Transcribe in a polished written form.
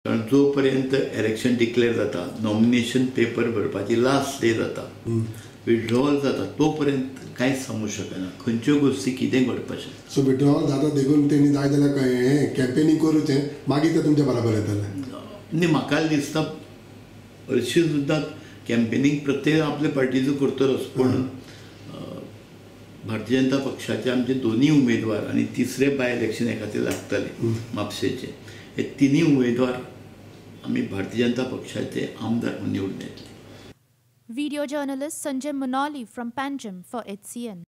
कारण जो पर्यंत इलेक्शन डिक्लेअर जाता, नॉमिनेशन पेपर भरपाची लास्ट डे जाता, विड्रॉवल जाता, तो पर्यंत कांयच सांगूंक शकना खंयच्यो गोष्टी कितें घडपाक शकता. सो विड्रॉवल जाता देखून तेणी जाय जाल्यार हें कॅम्पेनींग करूचें, मागीर ते तुमच्या बरोबर येतले. न्ही, म्हाका दिसता हरशीं सुद्दां कॅम्पेनींग प्रत्येक आपल्या पार्टीचो करतलोच, पूण भारतीय जनता पक्षाचे आमचे दोनूय उमेदवार आनी तिसरे बाय इलेक्शन हे खातीर लागतले म्हापशेचे, हे तिनूय उमेदवार आमी भारतीय जनता पक्षाचे आमदार निवडून येतले. Video journalist Sanjay Manoli from Panjim for HCN.